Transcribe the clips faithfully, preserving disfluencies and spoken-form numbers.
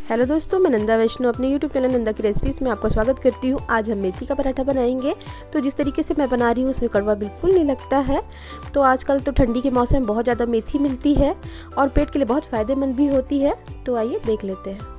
Hello दोस्तों, मैं नंदा वैष्णो अपने यूट्यूब चैनल नंदा की रेसिपीज़ में आपका स्वागत करती हूँ। आज हम मेथी का पराठा बनाएंगे। तो जिस तरीके से मैं बना रही हूँ उसमें कड़वा बिल्कुल नहीं लगता है। तो आजकल तो ठंडी के मौसम में बहुत ज़्यादा मेथी मिलती है और पेट के लिए बहुत फ़ायदेमंद भी होती है। तो आइए देख लेते हैं।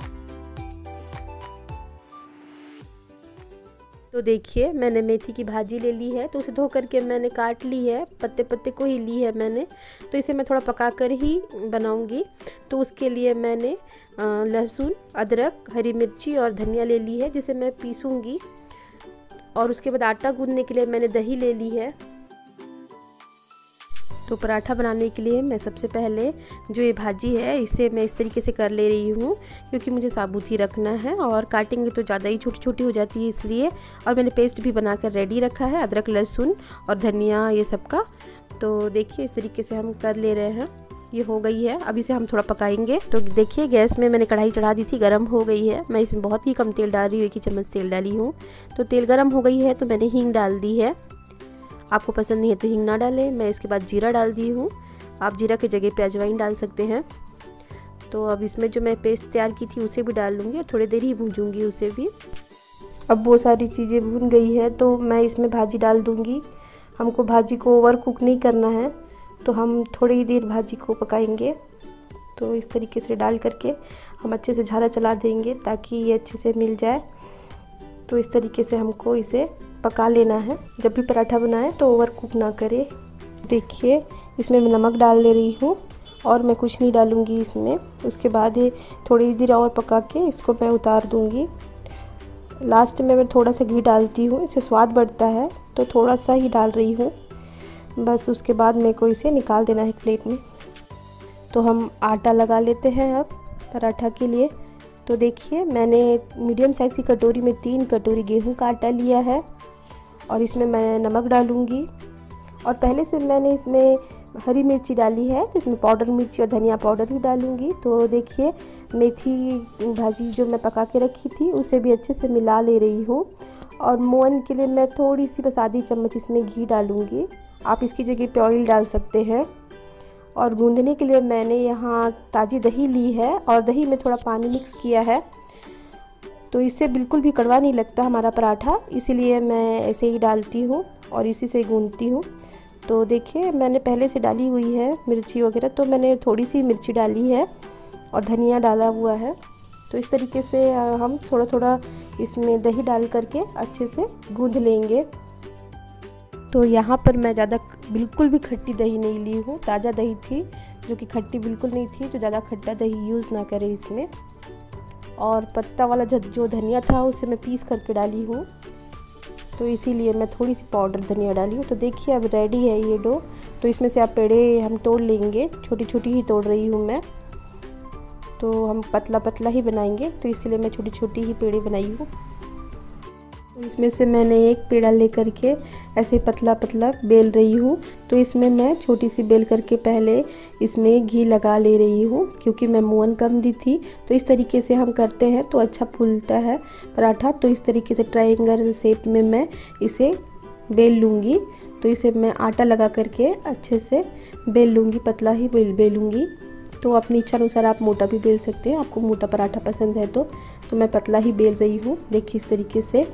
तो देखिए, मैंने मेथी की भाजी ले ली है, तो उसे धो करके मैंने काट ली है, पत्ते पत्ते को ही ली है मैंने। तो इसे मैं थोड़ा पका कर ही बनाऊंगी। तो उसके लिए मैंने लहसुन, अदरक, हरी मिर्ची और धनिया ले ली है, जिसे मैं पीसूंगी। और उसके बाद आटा गूंदने के लिए मैंने दही ले ली है। तो पराठा बनाने के लिए मैं सबसे पहले जो ये भाजी है इसे मैं इस तरीके से कर ले रही हूँ, क्योंकि मुझे साबुत ही रखना है और काटेंगे तो ज़्यादा ही छोटी छोटी हो जाती है इसलिए। और मैंने पेस्ट भी बनाकर रेडी रखा है, अदरक, लहसुन और धनिया ये सब का। तो देखिए इस तरीके से हम कर ले रहे हैं। ये हो गई है, अब इसे हम थोड़ा पकाएंगे। तो देखिए गैस में मैंने कढ़ाई चढ़ा दी थी, गर्म हो गई है। मैं इसमें बहुत ही कम तेल डाल रही हूँ, एक ही चम्मच तेल डाली हूँ। तो तेल गर्म हो गई है तो मैंने हींग डाल दी है। आपको पसंद नहीं है तो हींग ना डालें। मैं इसके बाद जीरा डाल दी हूँ, आप जीरा की जगह पे अजवाइन डाल सकते हैं। तो अब इसमें जो मैं पेस्ट तैयार की थी उसे भी डाल लूँगी और थोड़ी देर ही भूंजूंगी उसे भी। अब वो सारी चीज़ें भून गई है तो मैं इसमें भाजी डाल दूँगी। हमको भाजी को ओवर कुक नहीं करना है, तो हम थोड़ी ही देर भाजी को पकाएंगे। तो इस तरीके से डाल करके हम अच्छे से झारा चला देंगे ताकि ये अच्छे से मिल जाए। तो इस तरीके से हमको इसे पका लेना है। जब भी पराठा बनाएं तो ओवर कुक ना करें। देखिए इसमें मैं नमक डाल ले रही हूँ और मैं कुछ नहीं डालूँगी इसमें। उसके बाद ये थोड़ी देर और पका के इसको मैं उतार दूँगी। लास्ट में मैं थोड़ा सा घी डालती हूँ, इससे स्वाद बढ़ता है, तो थोड़ा सा ही डाल रही हूँ बस। उसके बाद मेरे को इसे निकाल देना है प्लेट में। तो हम आटा लगा लेते हैं अब पराठा के लिए। तो देखिए मैंने मीडियम साइज़ की कटोरी में तीन कटोरी गेहूं का आटा लिया है और इसमें मैं नमक डालूंगी। और पहले से मैंने इसमें हरी मिर्ची डाली है, तो इसमें पाउडर मिर्ची और धनिया पाउडर भी डालूंगी। तो देखिए मेथी भाजी जो मैं पका के रखी थी उसे भी अच्छे से मिला ले रही हूँ। और मोहन के लिए मैं थोड़ी सी बस आधी चम्मच इसमें घी डालूँगी, आप इसकी जगह पे ऑयल डाल सकते हैं। और गूंदने के लिए मैंने यहाँ ताज़ी दही ली है और दही में थोड़ा पानी मिक्स किया है। तो इससे बिल्कुल भी कड़वा नहीं लगता हमारा पराठा, इसीलिए मैं ऐसे ही डालती हूँ और इसी से गूंदती हूँ। तो देखिए मैंने पहले से डाली हुई है मिर्ची वगैरह, तो मैंने थोड़ी सी मिर्ची डाली है और धनिया डाला हुआ है। तो इस तरीके से हम थोड़ा थोड़ा इसमें दही डाल करके अच्छे से गूंद लेंगे। तो यहाँ पर मैं ज़्यादा बिल्कुल भी खट्टी दही नहीं ली हूँ, ताज़ा दही थी जो कि खट्टी बिल्कुल नहीं थी। जो ज़्यादा खट्टा दही यूज़ ना करें इसमें। और पत्ता वाला जो धनिया था उसे मैं पीस करके डाली हूँ, तो इसीलिए मैं थोड़ी सी पाउडर धनिया डाली हूँ। तो देखिए अब रेडी है ये डो। तो इसमें से आप पेड़े हम तोड़ लेंगे, छोटी छोटी ही तोड़ रही हूँ मैं। तो हम पतला पतला ही बनाएंगे, तो इसीलिए मैं छोटी छोटी ही पेड़े बनाई हूँ। इसमें से मैंने एक पेड़ा लेकर के ऐसे पतला पतला बेल रही हूँ। तो इसमें मैं छोटी सी बेल करके पहले इसमें घी लगा ले रही हूँ, क्योंकि मैं मोहन कम दी थी। तो इस तरीके से हम करते हैं तो अच्छा फूलता है पराठा। तो इस तरीके से ट्रायंगल शेप में मैं इसे बेल लूँगी। तो इसे मैं आटा लगा करके अच्छे से बेल लूँगी, पतला ही बेल बेलूँगी। तो अपनी इच्छा अनुसार आप मोटा भी बेल सकते हैं, आपको मोटा पराठा पसंद है तो। तो मैं पतला ही बेल रही हूँ, देखिए इस तरीके से।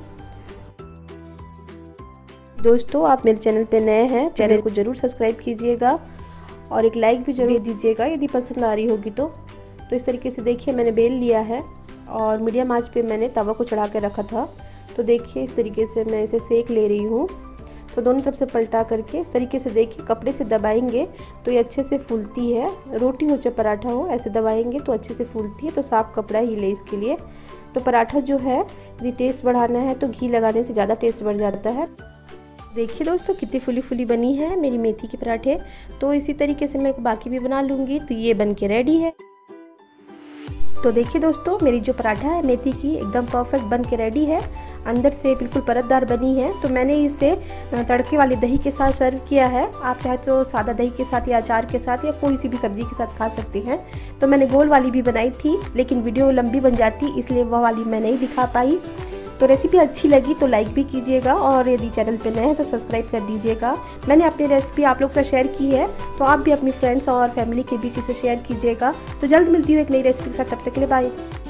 दोस्तों आप मेरे चैनल पे नए हैं, चैनल को ज़रूर सब्सक्राइब कीजिएगा और एक लाइक भी जरूर दीजिएगा यदि पसंद आ रही होगी तो। तो इस तरीके से देखिए मैंने बेल लिया है और मीडियम आंच पे मैंने तवा को चढ़ा के रखा था। तो देखिए इस तरीके से मैं इसे सेक ले रही हूँ। तो दोनों तरफ से पलटा करके इस तरीके से देखिए कपड़े से दबाएंगे तो ये अच्छे से फूलती है। रोटी हो चाहे पराठा हो, ऐसे दबाएंगे तो अच्छे से फूलती है। तो साफ कपड़ा ही ले इसके लिए। तो पराठा जो है यदि टेस्ट बढ़ाना है तो घी लगाने से ज़्यादा टेस्ट बढ़ जाता है। देखिए दोस्तों कितनी फुली फुली बनी है मेरी मेथी के पराठे। तो इसी तरीके से मैं बाकी भी बना लूँगी। तो ये बन के रेडी है। तो देखिए दोस्तों मेरी जो पराठा है मेथी की एकदम परफेक्ट बन के रेडी है, अंदर से बिल्कुल परतदार बनी है। तो मैंने इसे तड़के वाली दही के साथ सर्व किया है। आप चाहे तो सादा दही के साथ या अचार के साथ या कोई सी भी सब्जी के साथ खा सकते हैं। तो मैंने गोल वाली भी बनाई थी, लेकिन वीडियो लंबी बन जाती इसलिए वह वाली मैं नहीं दिखा पाई। तो रेसिपी अच्छी लगी तो लाइक भी कीजिएगा और यदि चैनल पे नए हैं तो सब्सक्राइब कर दीजिएगा। मैंने अपनी रेसिपी आप लोग के साथ शेयर की है, तो आप भी अपनी फ्रेंड्स और फैमिली के बीच इसे शेयर कीजिएगा। तो जल्द मिलती हूँ एक नई रेसिपी के साथ, तब तक के लिए बाय।